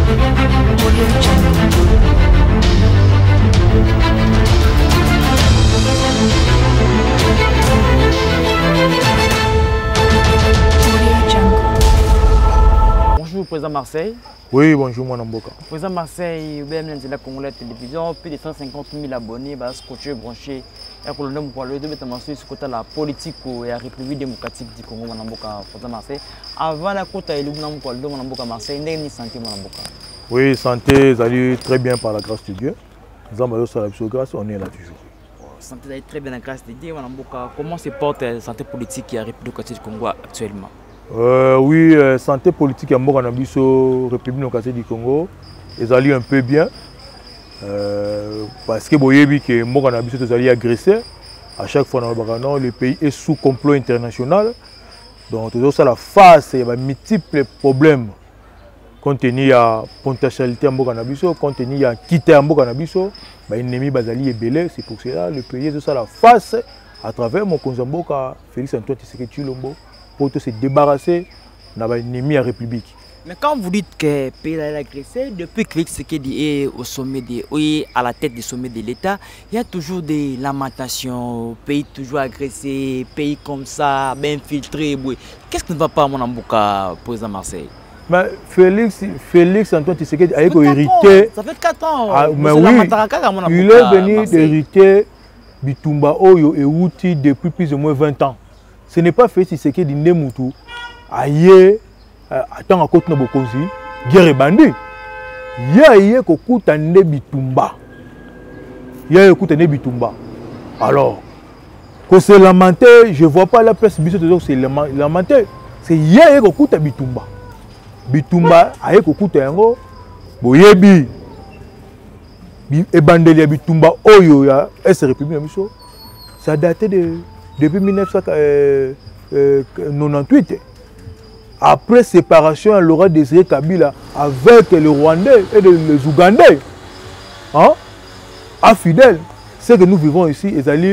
Bonjour, Président Marseille. Oui, bonjour, mon Mboka. Président Marseille, de la Congolais Télévision, plus de 150 000 abonnés, scotché, branché. Et pour le nom pour le de la politique et la République démocratique du Congo, mon Mboka, Président Marseille. Avant la côte, il y a mon Mboka Marseille, il y a une santé, mon Mboka. Oui, santé, ça allait très bien par la grâce de Dieu. Nous avons la grâce, on est là toujours. Santé, ça allait très bien la grâce de Dieu, mon Mboka. Comment se porte la santé politique et la République démocratique du Congo actuellement? Oui, santé politique à Moranambiso, République démocratique du Congo, ils allaient un peu bien. Parce que Boyebi que Moranambiso ils allaient agresser. À chaque fois dans le Bagano, le pays est sous complot international. Donc tout ça la face, il y a multiples problèmes. Compte tenu de la potentialité à Moranambiso, compte tenu de la quitter à Moranambiso, l'ennemi Bazali est belé. C'est pour cela le pays est tout ça la face à travers mon Konzamboka, Félix Antoine Tshisekedi Tshilombo, pour se débarrasser de l'ennemi à la République. Mais quand vous dites que le pays est agressé, depuis que Félix Tshisekedi est au sommet à la tête du sommet de l'État, il y a toujours des lamentations, pays toujours agressé, pays comme ça, bien infiltré. Qu'est-ce qui ne va pas à mon Mboka, président Marseille? Mais Félix Antoine Tshisekedi a hérité. Ça fait 4 ans. Ah, mais oui, il est venu d'hériter Bitumba Oyo et Outi depuis plus ou moins 20 ans. Ce n'est pas Félix Tshisekedi Nemutu. Aïe, attends à côté de Bokonzi, guerre bandi. Y'a kokuta ne Bitumba. Y'a kokuta ne Bitumba. Alors, que c'est lamenté, je ne vois pas la presse biso de c'est lamenté. C'est y'a kokuta Bitumba. Bitumba aïe kokuta yango. Boyebi. Et bandeli ya Bitumba Oyo ya S République Miso. Ça datait depuis 1998. Après séparation à Laurent Désiré Kabila avec les Rwandais et les Ougandais. Hein? À fidèle, ce que nous vivons ici, ils allaient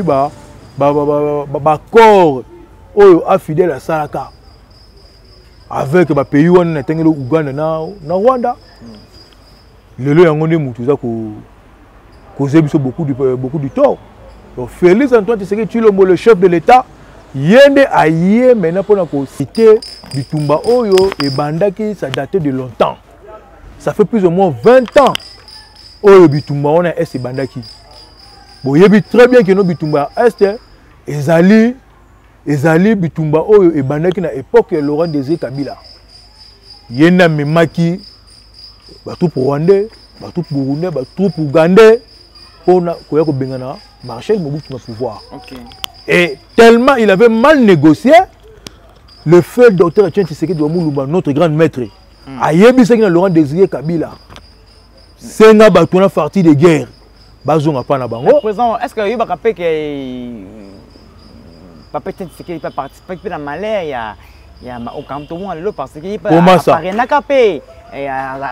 corps à fidèle à Saraka. Avec les pays où on a été Ouganda et Rwanda. Le lieu où on est Moutouza causé beaucoup de tort. Donc Félix Antoine Tshisekedi Tshilombo, le chef de l'État, yende aïe maintenant pour citer Bitumba Oyo et Bandaki, ça datait de longtemps. Ça fait plus ou moins 20 ans. Oyo Bitumba on a S et Bandaki. Bon, il y a très bien que nos Bitumba Est, Ezali Bitumba Oyo et Bandaki à l'époque Laurent Désiré Kabila. Yenda memaki, batou pour Rwandais, batou pour Burundais, batou pour Ougandais. On a marché le pouvoir. Okay. Et tellement il avait mal négocié, le feu docteur Etienne Tshisekedi Ouamoulouba, notre grand maître, a yébi ce qu'il a Laurent Désiré Kabila. C'est un bâton parti de guerre. Bazon a pas na bango. Président, est-ce que il va rappeler que Papa Etienne Tshisekedi peut participer dans malheur il y a au Canton là parce que il peut apparaître na capé. Et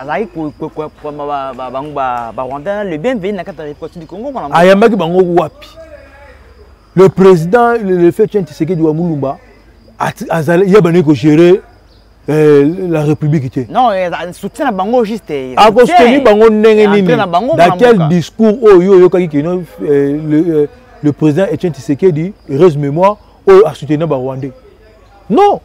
le bienvenu dans la République du Congo. Le président, le fait que Tshisekedi Ouamoulouba, il a géré la République. Non, il soutient la Bango juste. Dans quel discours le président Etienne Tshisekedi, heureuse mémoire, a soutenu le Rwandais? Non.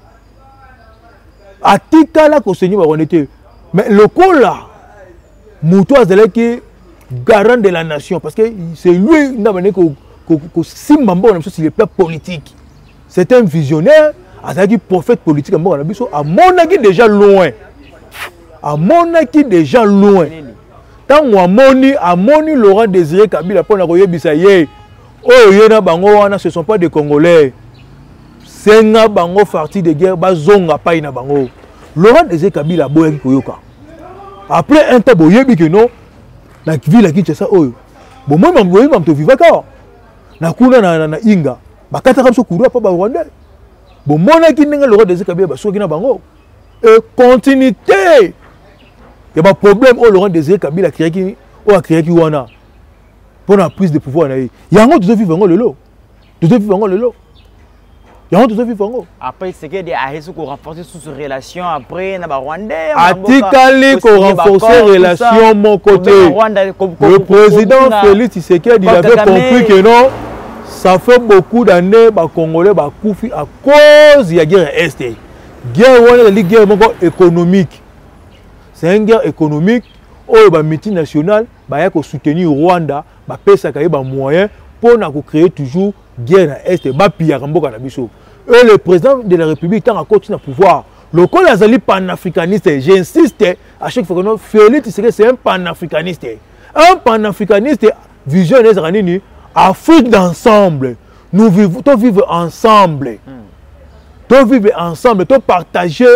À Tika là, mais le coup là, Moutou Azaleki, garant de la nation, parce que c'est lui qui Simbambo sur les plans politiques. C'est un visionnaire, Azaleki prophète politique à mon avis déjà loin. À mon avis déjà loin. Tant à moni Laurent Désiré Kabila pour la Bisaye, oh yena bango wana ce sont pas des Congolais. C'est un bango parti de guerre, bazonga pas ina bango. Laurent Désiré Kabila boyaki koyoka. Après un temps boyebi que non, la ville qui ça oyo. Bon moi boyebi mam to vivaka. Na kuna na inga, bakata comme so kuru pa ba Rwanda. Bon mona ki ninga Laurent Désiré Kabila ba soki na bango. Et continuité. Il y a un problème au Laurent Désiré Kabila qui a créé qui wana pour la prise de pouvoir na. Il y a un autre vivant le lot. Deux vivant le lot. yango tozoviva yango. Après c'est que a réussi à renforcer sous relation après na ba Rwandais atikali ko renforcer relation mon côté. Le président Félix Tshisekedi il avait compris que non, ça fait beaucoup d'années ba Congolais ba koufi à cause de la guerre est. Guerre wana la guerre économique. C'est une guerre économique où ba multinationale ba ya ko soutenir Rwanda ba pesa ka ba moyen pour na ko créer toujours guerre na est ba pia mboka na biso. Et le président de la République tant à continuer à pouvoir. Le col azali panafricaniste, j'insiste à chaque fois que nous Félix c'est un panafricaniste. Un panafricaniste vision des années Afrique d'ensemble. Nous vivons ensemble. Nous vivons ensemble, nous partager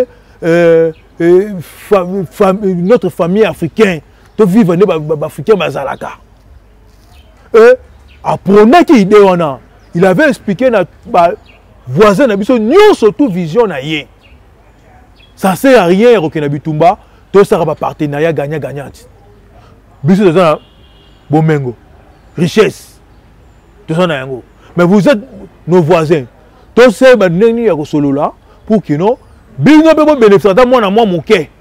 notre famille africaine. Nous vivons en Africain Mazalaka. Et après qu'il idée il avait expliqué à voisin nous surtout vision na yé. Ça sert à rien au Kenabitumba, tout ça va partenariat gagnant-gagnant. Biso de ça bomengo, richesse. Tout ça na yango. Mais vous êtes nos voisins. Tout ça ba neni ya ko solo là pour que non bingo be bo bénéficier ta moi na moi moké.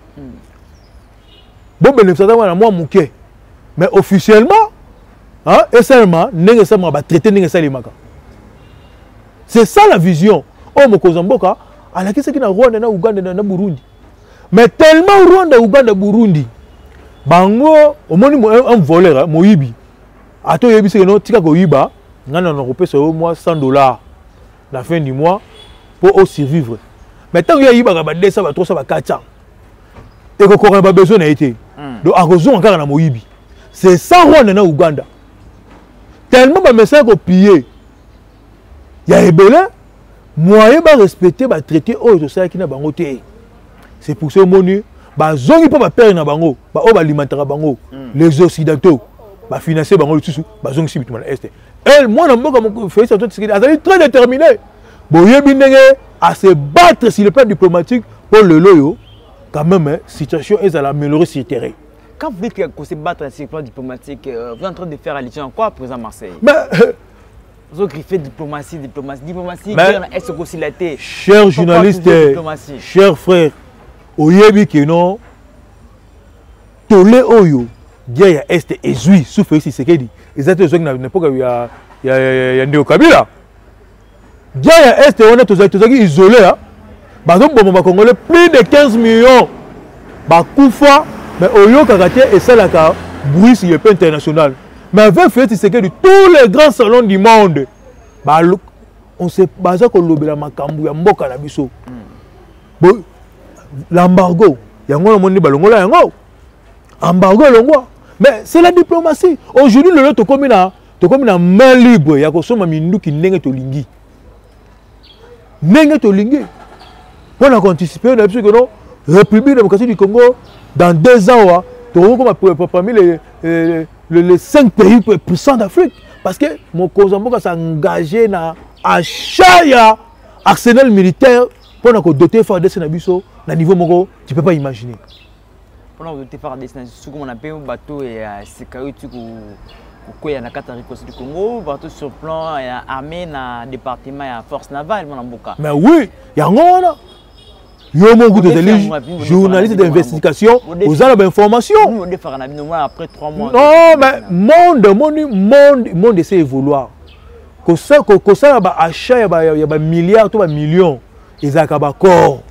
Bon bénéficier ta moi na moi moké. Mais officiellement hein et seulement nenge ça va traiter nenge ça les maka. C'est ça la vision. Oh, Mokozamboka, à la question qui na Rwanda, na Ouganda, na Burundi. Mais tellement Rwanda, Ouganda, Burundi, bango, au moins un voleur, Moïbi. À toi, Yebi, c'est que non, tika Koïba, on a repéré sur au moins $100 la fin du mois pour survivre. Mais tant que Yebi, ça va 200, ça va 300, ça va 400. Et qu'on n'a pas besoin d'être. Donc, à cause encore na Moïbi. C'est ça Rwanda, na Ouganda. Tellement de messages qu'on pillé. Il y a des moyens de respecter les traités qui na bango te. C'est pour ça que les gens qui peuvent perdre na bango, alimenter bango, les occidentaux, financer bango tout ça, ils sont est. Et moi na mboka Félix Tshisekedi très déterminé. Boyebi ndenge à se battre sur le plan diplomatique pour le loyo quand même situation est à l'améliorer sur le terrain. Quand vous dites que se battre sur le plan diplomatique, vous êtes en train de faire allusion à quoi, président Marseille? Mais vous avez griffé diplomatie, est-ce que c'est la tête? Chers journalistes, chers frères, oyebi que non, tolé oyo, guerre est et zui, sous Félix Tshisekedi. Exactement ce que n'importe il y a Ndeo Kabila. Guerre est on est tous isolés hein. Bazom bomba congolais plus de 15 millions. Ba kufa mais oyo kakaté et ça la bruit sur le plan international. Mais avec Félix Tshisekedi, tous les grands salons du monde, on s'est basé sur le makambu ya mboka na biso. L'embargo, yango moni balongo la yango. Embargo longo. Mais c'est la diplomatie. Aujourd'hui le to comme na main libre ya ko soma minduki ndenge to lingi. Ndenge to lingi. Pour anticiper na biso que non République démocratique du Congo dans 2 ans parmi les 5 pays puissants d'Afrique. Parce que mon Kozamboka s'est engagé dans achat arsenal militaire pour nous doter de destination à niveau moko, tu peux pas imaginer. Pour nous doter de destination, ce qu'on appelle un bateau et sécurité quoi ya na Cataricos du Congo, bateau sur plan armé na département et force navale mon Mboka. Mais oui, il y a un yo mon goût de journaliste d'investigation, vous avez l'information. Après 3 mois. Non, mais monde essaie d'évoluer. Que ça ba achat ya ba milliards, ba millions, ils a ba corps.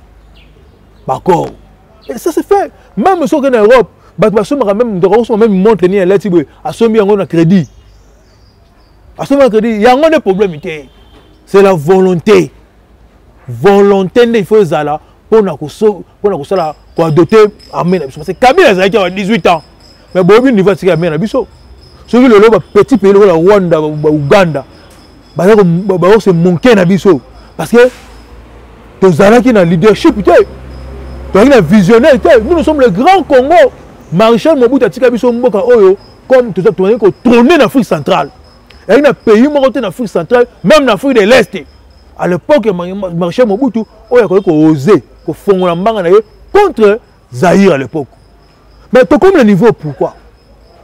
Et ça se fait même sur en Europe, même montre ni là tibre, assomi yango na crédit. Assomi na crédit, yango des problèmes c'est la volonté. Volonté il faut zala pour na doter armée parce que Kabila a 18 ans. Mais bobi niveau c'est armée na biso. Soki le petit pays le Rwanda, Ouganda, c'est manqué na biso parce que tozala qui na leadership na visionnaire nous sommes le grand Congo. Maréchal Mobutu tika biso mboka oyo comme tout ça tourner en Afrique centrale. Et il y a un pays en Afrique centrale, même en Afrique de l'Est. À l'époque, Maréchal Mobutu a osé contre Zaïre à l'époque. Mais tout comme le niveau, pourquoi?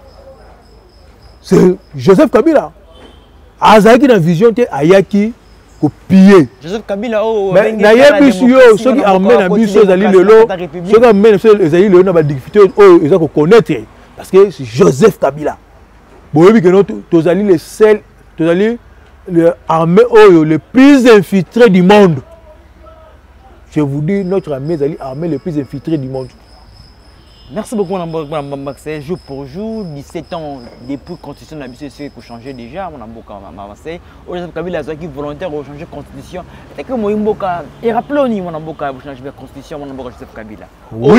C'est Joseph Kabila. Azaki dans la vision de Ayaki piller. Joseph Kabila mais nayebi biso yo soki armée na biso ezali lelo soki armée na biso ezali lelo na ba difficulté oyo eza ko connaître parce que c'est Joseph Kabila boyebi que nous tozali les seuls tozali l'armée oyo le plus infiltré du monde. Je vous dis, notre armée est l'armée le plus infiltrée du monde. Merci beaucoup, Max. Jour pour jour, 17 ans depuis la constitution de la BCC qui a changé déjà. On a beaucoup avancé. Aujourd'hui, Kabila a été volontaire de changer la constitution. Et que moi, et rappelons-nous, on a beaucoup changé la constitution, on a beaucoup Joseph Kabila.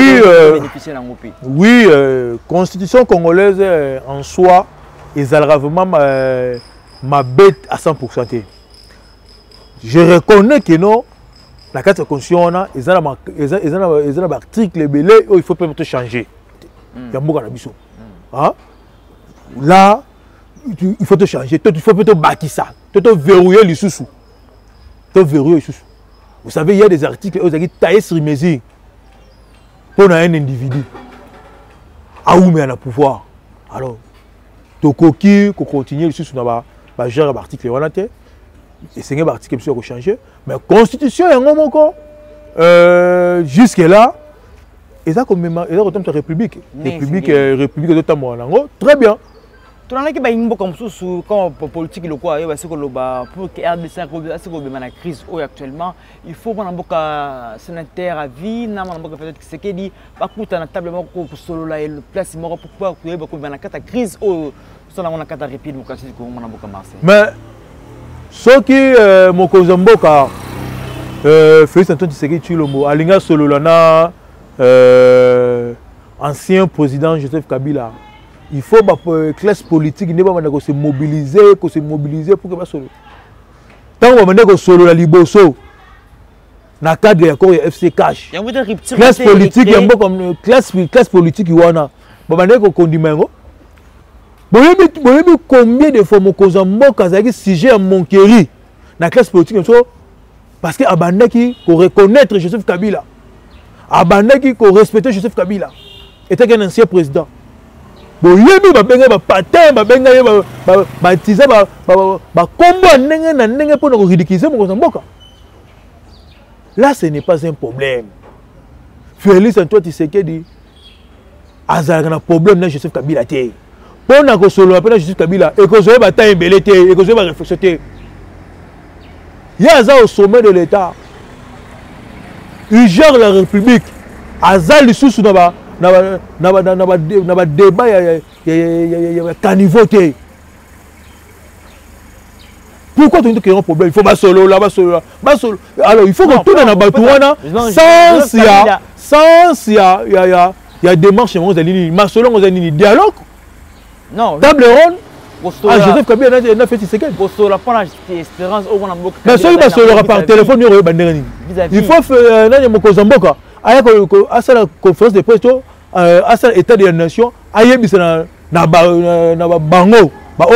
Oui, constitution congolaise en soi, est vraiment ma bête à 100%. Je reconnais que non. La carte de constitution, ils ont un article belé où il faut peut-être changer. Il y a beaucoup de là, il faut te changer. Il faut peut-être bâtir ça. Il faut verrouiller les sous. Vous savez, il y a des articles où ils ont taillé sur mesure pour un individu. Ah oui, mais il y a pouvoir. Alors, tu continuer les sous dans le genre d'article. Et c'est un article qui a changé. Mais la constitution est encore jusque-là, ils ont la République. République de Tamoanango. Très bien. Tu as dit que la politique pour que RDC ait la crise actuellement, il faut que les sénateurs à vie, ce qui dit, la table pour la place pour pouvoir la crise sur la République démocratique du Congo. Mais ce qui Mokozamboka, Félix Antoine Tshisekedi Tshilombo, Alinga Sololana, ancien président Joseph Kabila, il faut que la classe politique se mobiliser pour que ça soit. Tant que vous solo la liboso, dans le cadre de l'accord FC Cash, classe politique, classe politique, combien de fois Mokozamboka a sujet à Monkeri dans la classe politique parce que Abandaki pour reconnaître Joseph Kabila, Abandaki pour respecter Joseph Kabila, était un ancien président. Bon, il y a des patins, baptisés, combat pour ridiculiser Mokozamboka. Là, ce n'est pas un problème. Félix Antoine Tshisekedi a un problème dans Joseph Kabila. Pour que solo appelle Joseph Kabila et que je bataille belleté et que je vais réfléchir. Il y a au sommet de l'État. Il gère la République. Azal sous débat il caniveauté. Pourquoi tu dis qu'il y a un problème? Il faut pas solo là, solo. Alors il faut que tout dans la batouana sans il y a démarche on a Marcelo on a dialogue. Non. Table ronde. Joseph Kabila n'a fait Tshisekedi. Mais ceux qui sont par téléphone, il faut faire Mokozamboka. À la conférence de presse, à l'état de la nation, à Bango,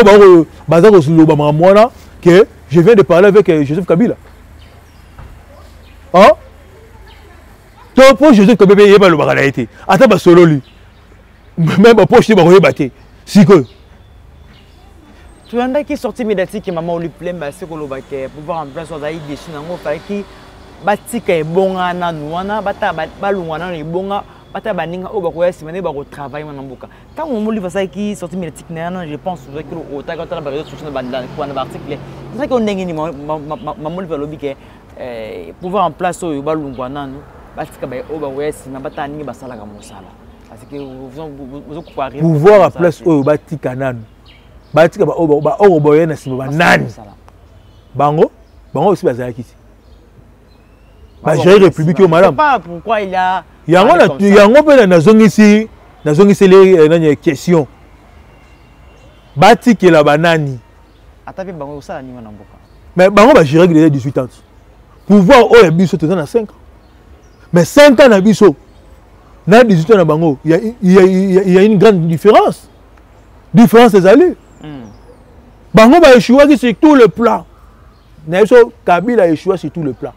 que je viens de parler avec Joseph Kabila. Hein? Pour Joseph Kabila, il n'y a pas le baralaïté. Attends, solo lui. Même pour je ne sais pas. Si que. Tu as qui sorti médiatique et maman lui plaît c'est que le pouvoir en place on a eu des choses dans le qui batika est bon à nous bata balouana est bon bata baninga au bakoya si mané bako travail dans boka tant on livre ça qui sorti médiatique je pense que au ta quand la barrière sur le bande quoi un article c'est ça qu'on dengue ni maman livre lobby que pouvoir en place au balouana batika ba au bakoya si bata ninga basala comme ça parce que vous pouvoir à place au batika nan batika ba oboye na sima nan bango aussi bazalaki ba gérer république au madame pas pourquoi il a yango pe na zongisi les question batika la banani atape bango ça ni na mboka mais bango ba gérer les 18 ans pouvoir o ya biso tozana 5 ans mais 5 ans na biso na 18 ans na bango il y a une grande différence des alliés. Bango va échouer sur tout le plan. Kabila a échoué sur tout le plan.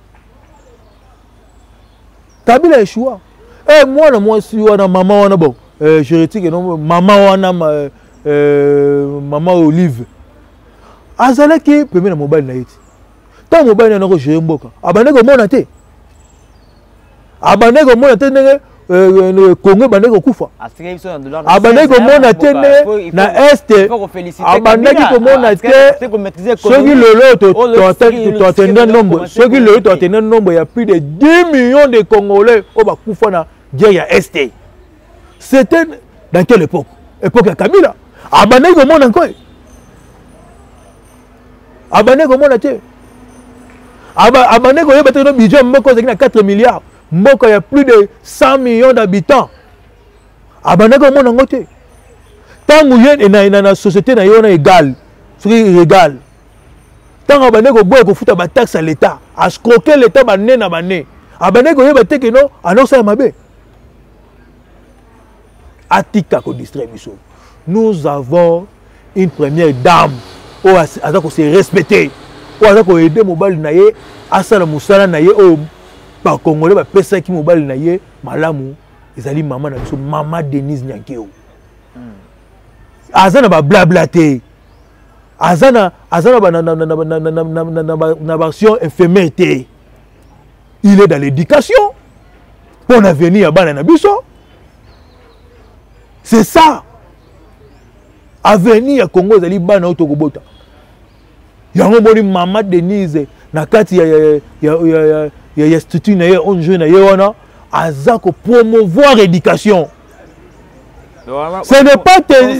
Kabila a échoué. Et moi, si on a maman, on a bon, j'hérétique, maman, on a maman Olive. Azala qui peut mettre mobile naïti. tant mobile na ko gérer mboka abandé ko mona te abandé ko mona te ndenge Congo bandé ko kufa abandé ko mona te na est abandé ko mona te soki lelo to atteindre nombre soki lelo to atteindre nombre il y a plus de 10 millions de Congolais au ba kufa na guerre ya est. C'était dans quelle époque? Époque ya Kabila. Abandé ko mona ko abandé ko mona te abandé ko yeba te no budget mboko zaki na 4 milliards. Mboko ya plus de 100 millions d'habitants. Abandé ko mona ngote. Tangu yen na société na yona égal. Soki égal. Tangu abandé ko boye ko futa ba taxe à l'état, à scroquer l'état ba né na ba né. Abandé ko yeba te ke no annonce mabe. Atika ko distrait biso. Nous avons une première dame où azako se respecter. Où azako aider mobile na ye, asala musala na ye o ba Congolais ba pesa ki mobile na ye malamu ezali maman na biso Mama Denise Nyankeo. Azana ba blabla te. Azana ba na version infirmière. Il est dans l'éducation pour l'avenir bana na biso. C'est ça. Avenir Congo ezali bana otokobota. Yango moni Mama Denise na kati ya statut na ye on jeune na ye wana azako promouvoir l'éducation. Ce n'est pas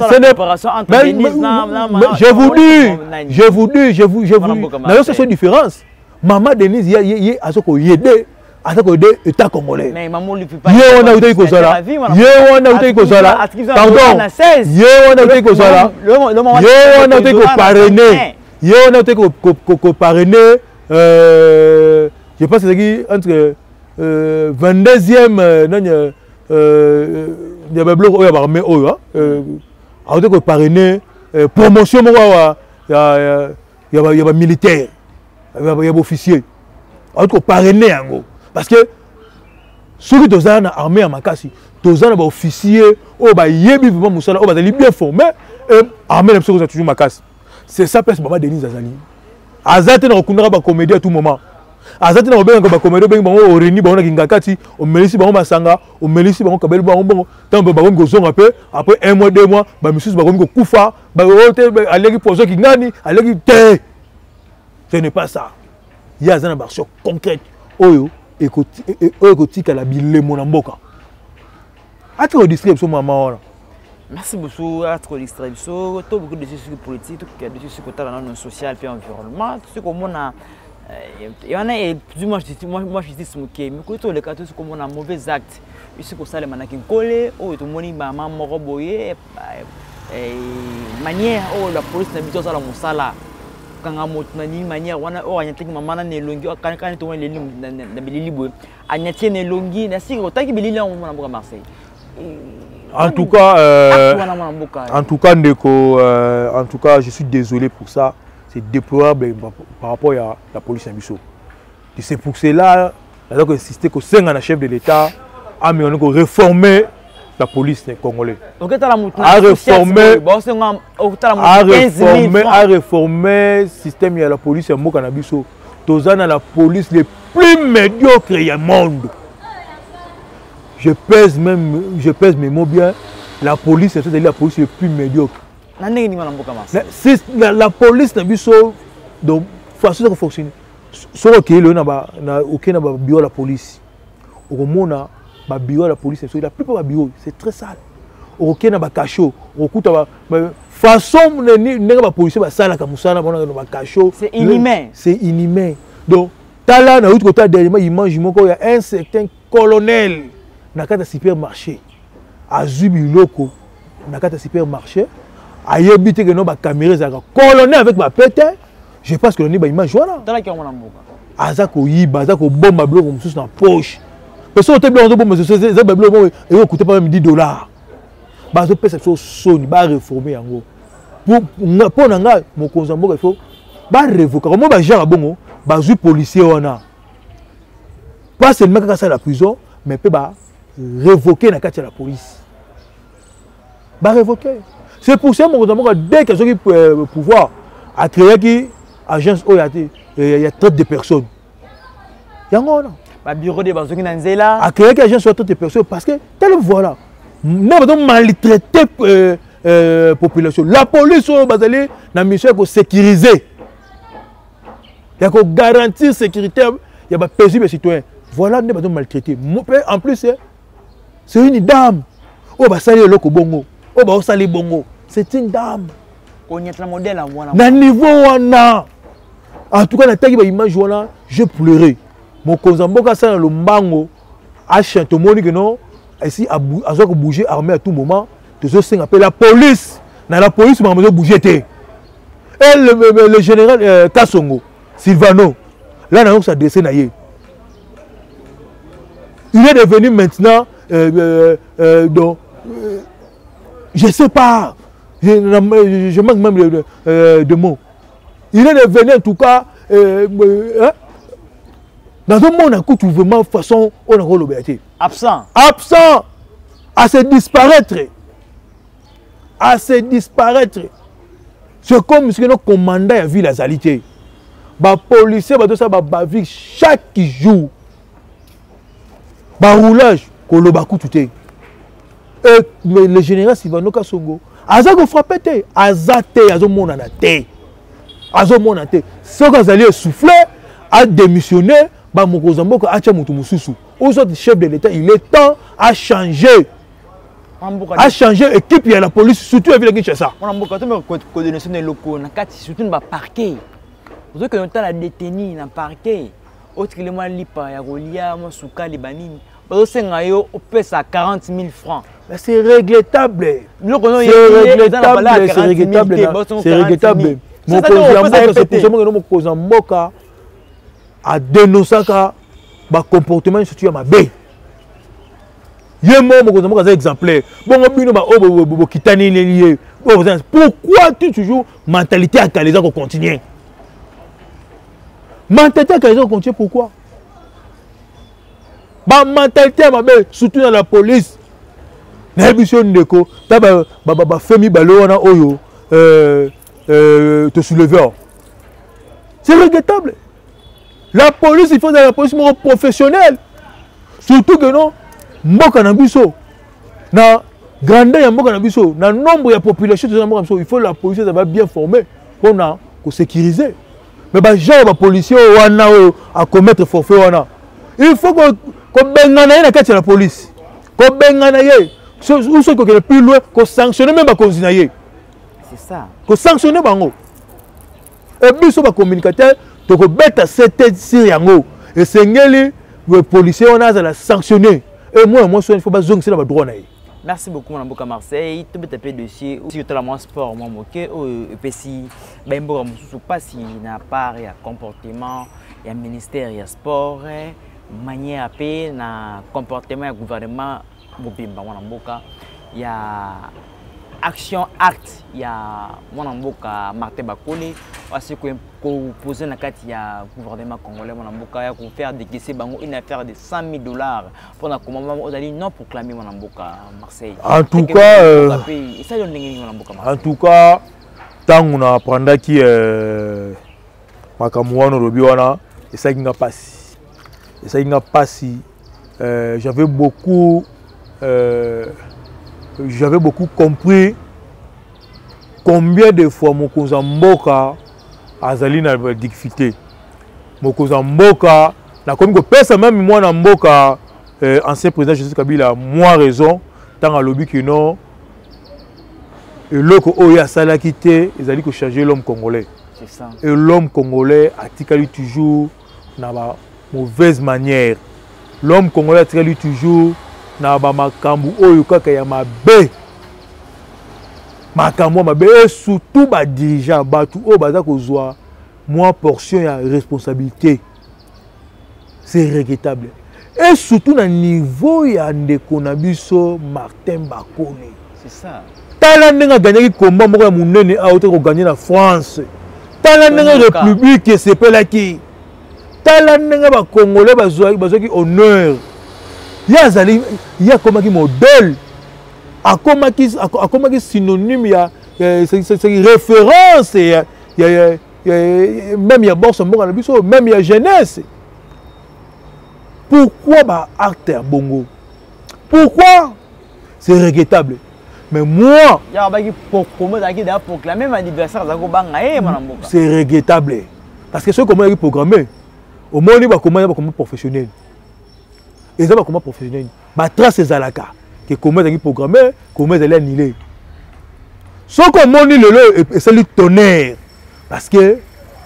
je vous dis na yo c'est différence. Mama Denise ye azako aider État congolais. Ye wana utaki kozala. Ye wana utaki kozala. Pardon. Ye wana utaki kozala. Ye wana utaki parrainer. Ye wana utaki parrainer je pense que entre 22e nanya ya bablo oya ba mais oyo a utaki parrainer promotion mo ya militaire. Ya officier. A utaki parrainer yango. Parce que ceux qui sont dans l'armée à Makassi, tous les officiers, ils sont bien formés, et l'armée est toujours Makassi. C'est ça, parce que Maman Denise Azali. Azate na okundaka ba comédie à tout moment. Azate na obenga ba comédie benga bango oreni bango na kingakati, o melisi bango masanga, o melisi bango kabelu bango bongo, tant ba bango ngozonga pe, après 1 mois 2 mois, ba misusu bango ko kufa, ba ote aleki pozo kingani, aleki te. Ce n'est pas ça. Il y a une version concrète. Oyo ekotika la bilemo na mboka. Ati ko distribution maman wana. Merci beaucoup à trop distribution, tout beaucoup de sujets politiques, tout que de sujets côté dans social et environnement, tout ce qu'on a il y en a plus moi je dis smoké, mais quand le cas tout ce qu'on a mauvais acte, ici ko sale manaki collé, o to moni ba maman roboyer manière o la police na bito sala musala. Kanga motnani manière wana o anyatiki mama na nelongi o kan to wele na bilili boy anyati nelongi na siko taki bilili on na boka Marseille. En tout cas je suis désolé pour ça, c'est déplorable par rapport à la police Ambiso. C'est pour cela que insister que c'est un chef de l'État a mis en réformer la police congolaise. A réformer le système de la police à Mokanabiso. Tozana la police les plus médiocres du monde. Je pèse mes mots bien. La police, c'est la police les plus médiocre. La police n'a de façon de fonctionner. Sauf que aucun bureau de la police. Au monde ba bureau la police la plupart des bureaux c'est très sale. Aucun na ba cachot, okuta ba façon nenga ba policier ba sala ka musala ba cachot. C'est inhumain. C'est inhumain. Donc tala na autre côté dernièrement il mange moko ya un certain colonel na kata supermarché. Azubi loko na kata supermarché. Ayebite que no ba caméra za colonel avec ba pète. Je pense que le ni ba image wana. Tala ki on na mboka. Azako yiba, azako bomba bloko mususu na poche. Parce que ils ont coûté pas même $10. Bah, je pense que c'est réformer en gros. Pour mon consommation, il faut révoquer. Comment bah genre bon, bah je policier on a. Pas seulement quand c'est la prison, mais peut bah révoquer la carte de la police. Bah révoquer. C'est pour ça mon consommation dès que j'ai pouvoir à créer qui agence OYAT. il y a trop de personnes. Il y a un bureau de Bazoki Nanzela. À créer que les gens soient trop de personnes parce que, tel voilà, nous avons maltraité la population. La police, dans la mission, pour sécuriser. Il y a que garantir la sécurité, il y a paisible citoyen. Voilà, nous avons maltraité. En plus, c'est une dame. Oh, bah, ça y est, le bongo. Oh, bah, ça y est, bongo. C'est une dame. On y a un modèle à moi. Na niveau wana. En tout cas, na tagi ba image wana, je pleurais. Mon Kozamboka ça le mbango a chanté moni que non, ici a bouger armé à tout moment. Tous ceux appellent la police. Dans la police, on va bouger. Et le général Kassongo, Silvano, là, on s'est adressé. Il est devenu maintenant, donc, je ne sais pas, je manque même de mots. Il est devenu en tout cas, dans un monde où tu veux de façon, on a l'obéité. Absent. Absent, à se disparaître. À se disparaître. C'est comme si nos commandants avaient vu la salité. Les policiers ont chaque jour. Le roulage, et le général Silvano Kassongo, il frappé, il a soufflé, a démissionné, le chef de l'État, il est temps à changer. A changé l'équipe, il y a la police, surtout à Kinshasa. On a beaucoup de coordination des locaux, surtout dans le parquet. Vous savez que nous avons détenu dans le parquet. Autre que les mois lipa, il y a Rolia, Souka, Libanine. Vous savez que on paie ça 40 000 francs. C'est regrettable. C'est regrettable. C'est regrettable. Mon Kozamboka a dénoncé le comportement de ma baie. Pourquoi tu toujours mentalité à Calais qu'on continue? Mentalité à Calais qu'on continue pourquoi? Mentalité à ma belle, surtout dans la police. Te soulever. C'est regrettable. La police, il faut dans la police professionnelle. Surtout que non. Mboka na biso na grandeur ya mboka na biso na nombre ya population de mboka na biso il faut la police va bien formée pour na ko sécuriser mais ba genre ba policier wana à commettre forfait wana il faut ko bengana na kati la police ko bengana ye ceux qui sont plus loin ko sanctionner même ba konzina ye c'est ça ko sanctionner bango et biso ba communicateur to ko beta cette sur yango et sengeli le policier wana za la sanctionner. Et moi, il faut pas zonger sur le droit. Merci beaucoup, mon amboka Marseille. Tu peux taper dessus. Si tu as le sport, moi, ok. Et si ben bon, pas si n'a pas il y a comportement, il y a ministère, il y a sport, manière à payer, na comportement, il y a gouvernement, il y a action acte, il y a mon amboka Martin Bakole. Parce que pour poser la carte, il y a le gouvernement congolais, mon amboka, pour faire décaisser une affaire de $100 000 pour la commande, on a dit non pour clamer mon amboka Marseille. En tout cas, tant qu'on a appris qui Makamuano Robiwana, et ça n'a pas si. Et ça n'a pas si. J'avais beaucoup compris combien de fois mon cousin Mboka azali na difficulté. Mon cousin Mboka, na comme que personne même moi na Mboka ancien président Joseph Kabila, moi raison tant à lobby que non. Et l'autre oya sala quitté, ils allaient que changer l'homme congolais. C'est ça. Et l'homme congolais a tiré toujours na ba mauvaise manière. L'homme congolais a tiré toujours na ba makambu oyo kaka ya mabe. Makambu mabe et surtout ba dirigeant batu o baza kozwa moi portion ya responsabilité. C'est regrettable. Et surtout na niveau ya ndeko na biso Martin Bakole. C'est ça. Tala ndenge gagné combat moko ya munene a autre ko gagner na France. Tala ndenge république sepelaki. Tala ndenge ba congolais bazwaki honneur. Ya zali ya komaki modèle. Akomaki synonyme ya c'est référence même il y a Borse Mboka Nabiso, même il y a jeunesse. Pourquoi bah acte à Bongo? Pourquoi? C'est regrettable. Mais moi, c'est regrettable. Parce que ce comment il programmé, au moins il va comment professionnel. Et ça va comment professionnel. Bah trace ces alaka que comment il programmé, comment il est annulé. Ce comment il est c'est le tonnerre. Parce que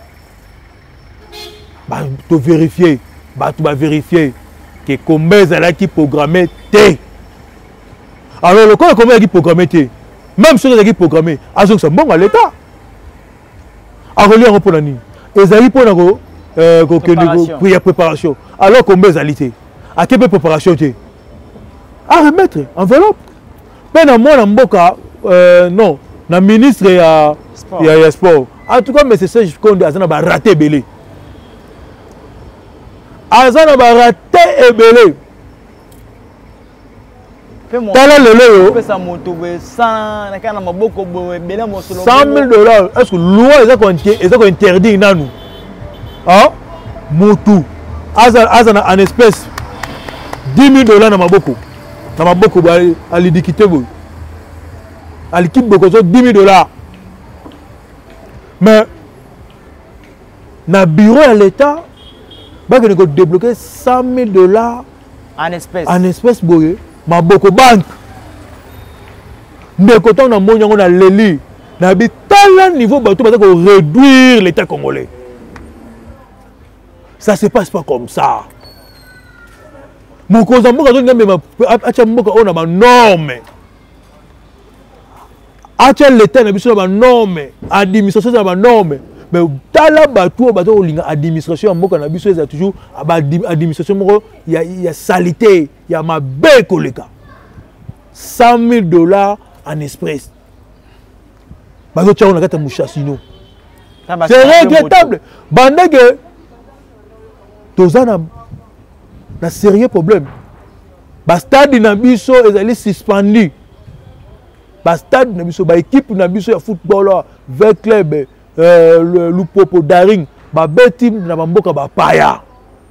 bah tu vérifier, bah tu vas vérifier que comment il est programmé té. Alors le corps comment il est programmé té. Même si il est programmé, c'est bon à l'état. À relire un peu la nuit. Ils arrivent pour la préparation. Alors combien ils arrivent? À quelle préparation tu es? À remettre enveloppe. Mais dans moi, non, le ministre et le sport. En tout cas, mais c'est ça que je vais rater belé. Azana va rater et belé. Quel est le leu? $100 000. Est-ce que loi est interdit? Ah, motu. Azana en espèce. $10 000 dans ma boko. Dans ma boko, à l'édiquité. À l'équipe beaucoup, $10 000. Mais, dans le bureau à l'État, il faut débloquer $100 000 en espèces. En espèces, ma boko banque. Mais quand on a mon on a l'éli, na bi tel niveau bateau parce qu'on réduire l'État congolais. Ça se passe pas comme ça. Mon cousin moko on a même acha moko on a ma norme. Acha l'État na biso na norme, administration na norme. Mais dans la bateau administration moko na biso c'est toujours administration moko il y a saleté, il y a ma belle collègue. $100 000 en espèces. Bazo tcha on a gata mouchassino. C'est regrettable. Bande que tozana na sérieux problème. Ba stade na biso ezali suspendu. Ba stade na biso ba équipe na biso ya football avec club le Lupopo Daring ba beti na bamboka ba paya.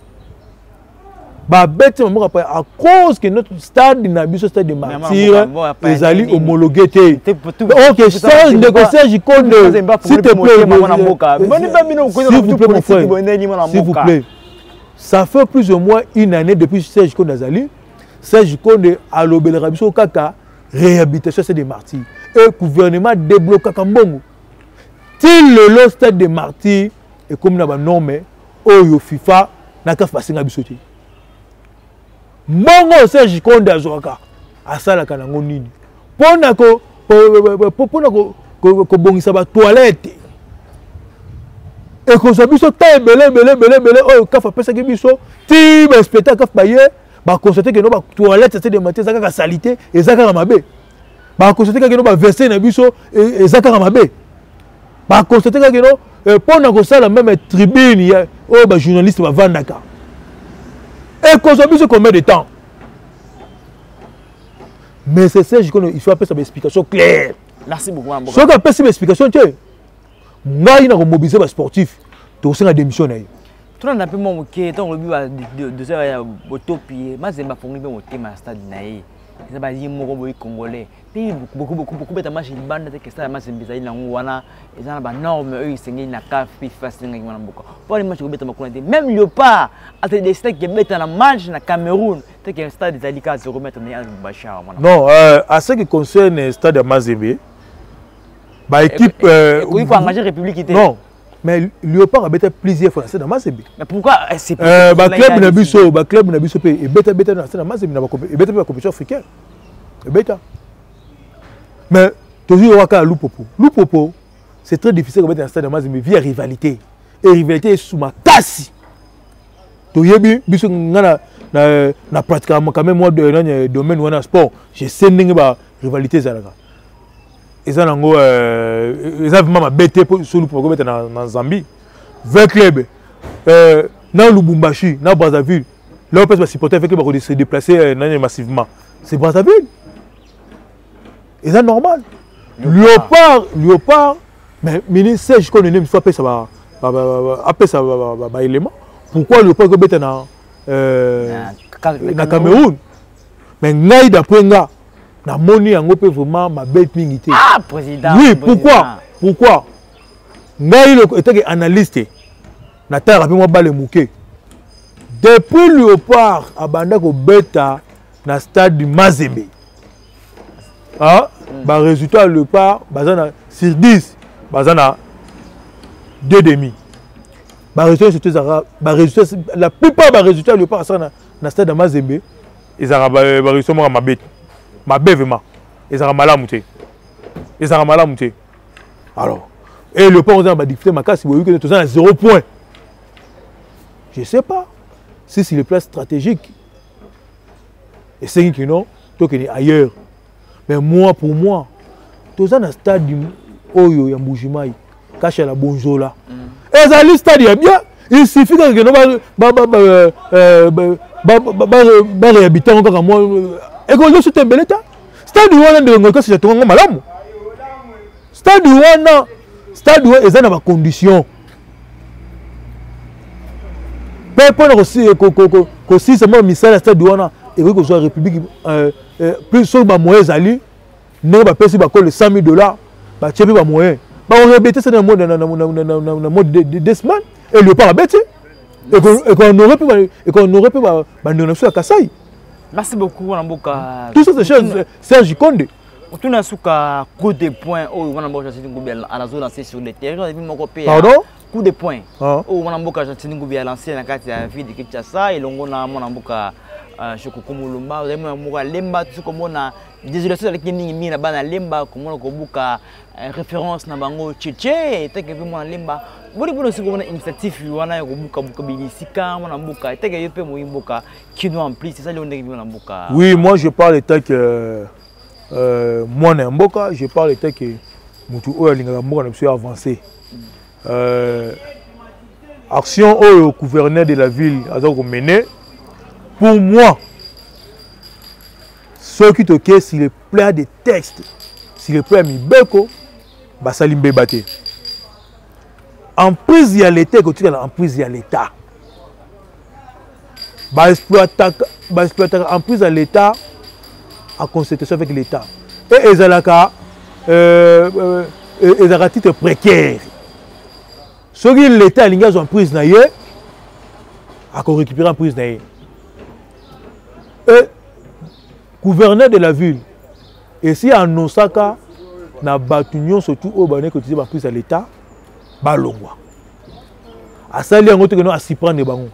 Ba beti na bamboka paya à cause que notre stade na biso stade de Martyrs ezali homologué té. OK, Serge négocier j'y compte. S'il te plaît mon frère. S'il vous plaît. Ça fait plus ou moins une année depuis Serge Konde Azali. Serge Konde a l'obéli rabiso kaka réhabilitation c'est des Martyrs. Et le gouvernement débloque Kambongo. Til le stade de Martyrs et comme na ba norme oyo FIFA na ka fasinga bisote. Mbongo Serge Konde azwaka asalaka nango nini? Pona ko bongisa ba toilette. Et que ça biso ta belé oyo kafa pesa ke biso ti ba spectacle kafa baye ba constater que no ba toilette c'est de Martyrs zaka salité et zaka mabe. Ba constater que no ba verser na biso et zaka mabe. Ba constater que non pona ko sala même tribune o ba journaliste ba vandaka. Et qu'on soit besoin combien de temps? Mais c'est ça il faut appeler ça une explication claire. Merci beaucoup Mboka. Ce qu'on appelle une explication tu ngai na ko mobiliser ba sportif to senga démission na yo. Tout on appelle mon OK ton le but de ça ya utopie. Mazemba fongi be motema stade na ye. Ça va dire moko boy congolais. Puis beaucoup beta match bande te que ça match mbizali na wana ezana ba norme eux sengi na CAF puis fasinga ngwana Mboka. Pour les matchs ko beta makuna te même Léopard a des steaks que beta na match na Cameroun, te que stade des Alika se remettre mais Bachar wana. Non, à ce qui concerne le stade de Mazembe, bah équipe il faut engager République. Non. Mais Léopard a bêté plusieurs fois dans Mazembe. Mais pourquoi c'est bah club na biso pe et bêta dans Mazembe na et bêta la compétition africaine. Et bêta. Mais toujours waka Lupopo. Lupopo, c'est très difficile de mettre dans stade de Mazembe via rivalité. Et rivalité est sous ma casse. To yebi biso ngana na pratiquement quand même moi de domaine wana sport, j'ai sending ba rivalité zalaka. Ils ont vraiment bêté sur le programme dans Zambie. 20 clubs. Dans Lubumbashi, dans Brazzaville, là on peut se supporter avec les se déplacer massivement. C'est Brazzaville. Et c'est normal. Léopard, mais ministre, je connais une fois, ça va apesa ba élément. Pourquoi le pas que na Cameroun? Mais ngai d'après nga na moni yango pe vraiment ma bête mingité. Ah président. Oui, pourquoi? Ngai le était analyste. Na terre après moi balé mouké. Depuis Léopard abanda ko beta na stade du Mazembe. Ah, bah résultat Léopard bazana sur 10, bazana 2,5. Bah résultat la plupart des résultats Léopard ça na stade de Mazembe, ils ont réussi moi ma bête vraiment. Ils ont malamuté. Alors, et Léopard on a diffusé ma casse, vous voyez que tout ça à 0 point. Je sais pas. Si c'est le plan stratégique, et c'est qui non, toi qui es ailleurs. Mais moi, pour moi, tout ça dans le stade du Oyo, Yamboujimaï, caché la bonjour là. Et ça, le stade est bien. Il suffit que nous réhabitons encore à moi. Et qu'on le soutient bel état. Stade du Wana de Ngolka, c'est tout le monde malade. Stade du Wana, ils ont des conditions. Pendant aussi c'est moi missile à stade douana et que soit république plus sur ba moyens ali ne ba pesi ba colle $100,000 ba tchepi ba moyen ba on répéter ça dans mode de semaines et le pas bêté et qu'on aurait pu ba négocier à Kasai. Merci beaucoup Wanamboka. Tout ça c'est Serge Konde. On a suka coup de poing au Wanamboka c'est une à la zone lancée sur le terrain pardon. Coup de poing. Oh, Wanamboka Jatiningu a lancé la carte à la ville de Kinshasa et l'on a Wanamboka Chokokumulumba, Wanamboka Lemba, tout comme on a désolation avec Nini na bana Lemba, comme on a Kobuka référence na bango Tchétché, et que moi Lemba. Vous voulez aussi qu'on a une initiative, on a Kobuka Bilisika, Wanamboka, et que Yope Moimboka, qui nous en plus, c'est ça le Wanamboka. Oui, moi je parle de tel que moi Namboka, je parle de tel que Moutou Oyalingamboka ne suis avancé. Action au gouverneur de la ville a mené. Pour moi, ceux qui toquent, s'il est plein de textes, s'il est plein de Mibeko, bah ça l'imbe. En prise, il y a l'État, en prise, il y a l'État. Bah exploiter en prise à l'État, en concertation avec l'État. Et ils ont un titre précaire. Ceux qui l'État a l'ingage en prise, il a récupéré en prise. Et gouverneur de la ville, ici en Osaka, na batunion surtout au Bané que tu dis prise à l'État, balongwa. À ça, il y a un autre qui nous a s'y prendre des ballons.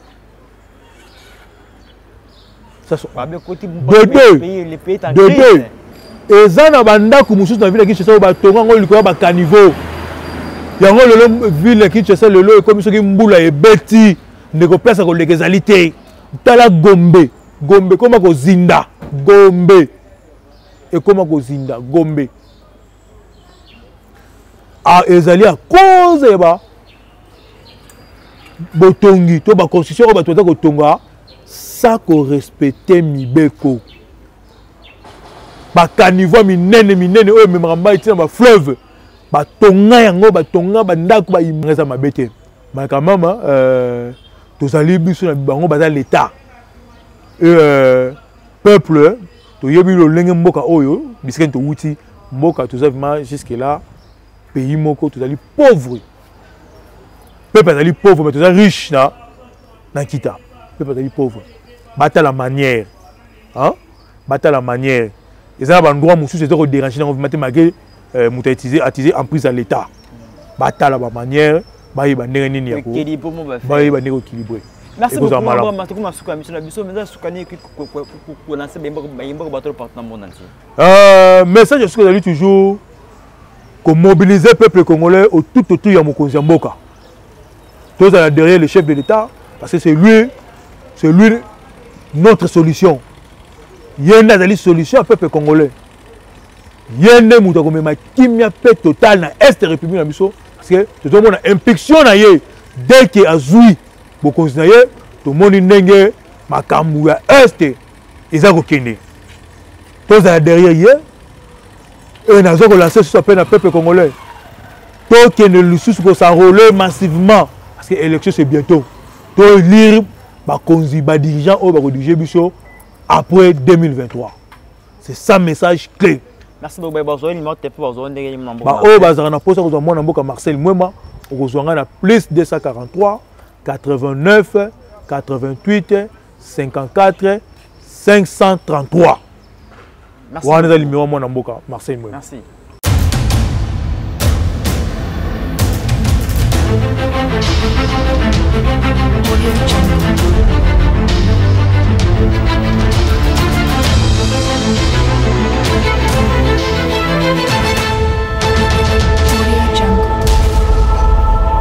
Ça sont de deux. Et ça, na banda kumusus na ville qui se bat tonga ngol ko ba caniveau. Yango le ville qui se le comme ce qui mbula et beti ne ko place ko legalité tala gombe comme ko zinda gombe et comme ko zinda gombe a ezali à cause ba botongi to ba constitution ba to ko tonga ça ko respecter mibeko ba caniveau minene o memramba itina ba fleuve batonga yango batonga bandako ba imreza mabete maka mama tozali biso na bango baza l'état et peuple to yebi lo lenge mboka oyo bisken to wuti mboka toza vraiment jusque là pays moko tozali pauvre peuple azali pauvre mais tozali riche na kita peuple azali pauvre bata la manière hein bata la manière ezala ba ndroit mususu ezoko déranger na vraiment malgré mouta attisé en prise à l'État. Batala ba manière, ba yi ba ndenge nini yako. Ba yi ba ndenge équilibré. Merci beaucoup Matuku Masuka mission na biso mais sukani ko lancer ba bateau partout dans le monde entier. Message est ce que toujours qu'on mobiliser le peuple congolais autour ya mokonzi mboka. Tous derrière le chef de l'État parce que c'est lui notre solution. Il y a une solution au peuple congolais. Yende muta komema kimia pe total na est république na biso parce que tout le monde a impulsion na ye dès que azui bokonzi na ye to moni ndenge makambu ya est ezako kende tous derrière ye et nazo ko lancer sur peine na peuple congolais Toi qui ne le sous que ça roule massivement parce que l'élection c'est bientôt. Toi lire ba dirigeant au ba diriger biso après 2023. C'est ça message clé. Merci beaucoup Bazo numéro téléphone Bazo ndenge mambo. Ba o bazara na posa ko mwana mboka Marcel Mwema okozwanga na plus 243 89 88 54 533. Merci. Wana za numéro mwana mboka Marcel Mwema. Merci. Audio Jungle.